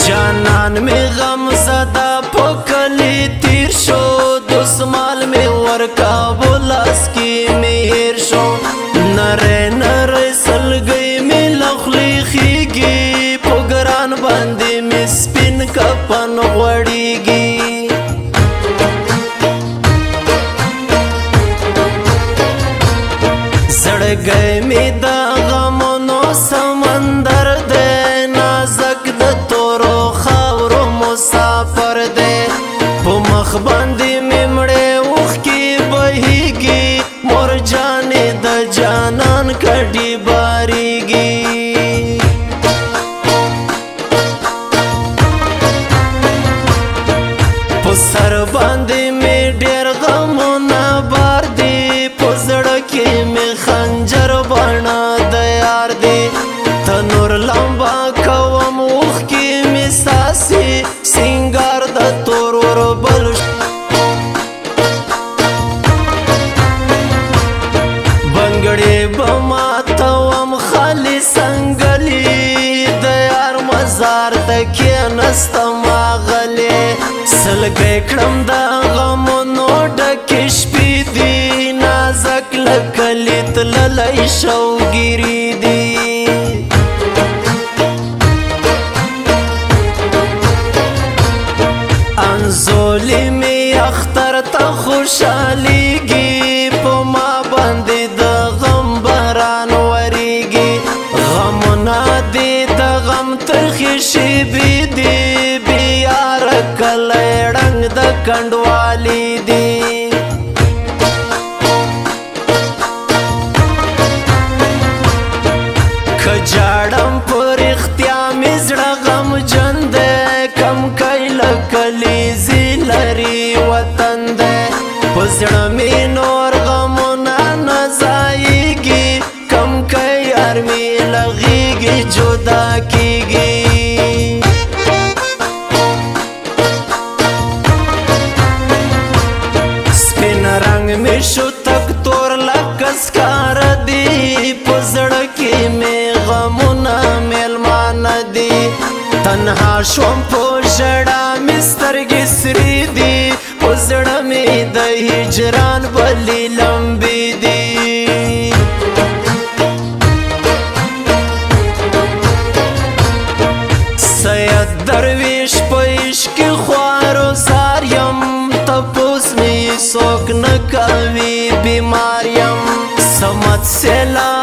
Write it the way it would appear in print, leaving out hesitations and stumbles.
جانان می غم زدا پکلی تیر شو دسمال می ورکا بولاس کی میر شو نره نره سلگی می لخلی خیگی پگران باندی می سپین کپن غوڑیگی زڑگئی می دا غمونو سمندر دے نازک دا تورو خاورو مسافر دے پو مخ باندی می مڑے اوخ کی بہیگی مور جانے دا جانان کڑی باریگی پو سر باندی می ڈیر غمونا بار دی پو زڑکی می خنجر بانا دیار دی تنور لمبا کوم اوخ کی می ساسی سنگار دا تورور بلش بنگڑی بما توم خالی سنگلی دیار مزار تکی نستم آغلی سلگی کڑم دا غمونو ڈکش پی دی نازک لکلیت للی شوگیری دی انزولی می اختر تا خوشحالیگی پو ما باندی دا غم باران وریگی غمونا دی دا غم ترخیشی بی دی بیار کلی ڈنگ دا کنڈوالی دی کجاڑم پر اختیامی زڑا غم جندے کم کئی لکلیزی لری وطن دے پزڑمی نور غمونا نزائیگی کم کئی ارمی لغیگی جدا کیگی سپین رنگ میں شو تک تور لکس کار دی پزڑکی میں غمونا میلمان دی تنہا شوم پو جڑا مسترگی سری دی پزڑا می دا ہجران بلی لمبی دی سید درویش پیش کی خوارو زاریم تپوس می سوک نکاوی بیماریم سمت سیلا